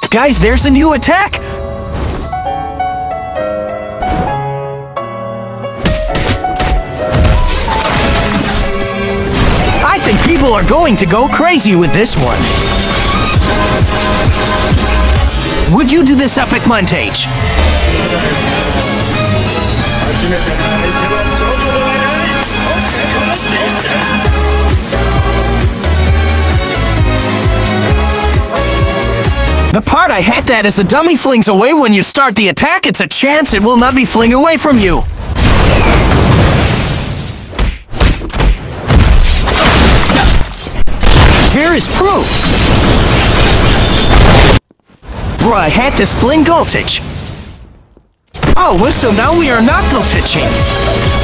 Guys, there's a new attack! I think people are going to go crazy with this one. Would you do this epic montage? The part I hate that is the dummy flings away when you start the attack. It's a chance it will not be fling away from you. Here is proof. Bruh, I hate this fling voltage. Oh, well, so now we are not voltaging.